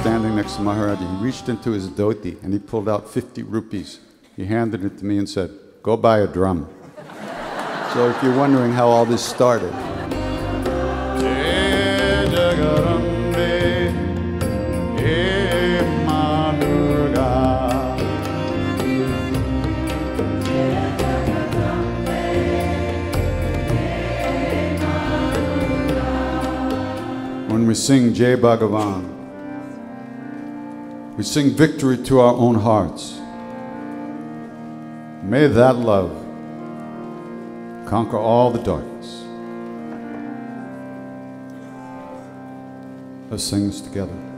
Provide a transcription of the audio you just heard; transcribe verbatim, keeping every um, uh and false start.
standing next to Maharaji. He reached into his dhoti and he pulled out fifty rupees. He handed it to me and said, "Go buy a drum." So if you're wondering how all this started. When we sing Jai Bhagavan, we sing victory to our own hearts. May that love conquer all the darkness. Let's sing this together.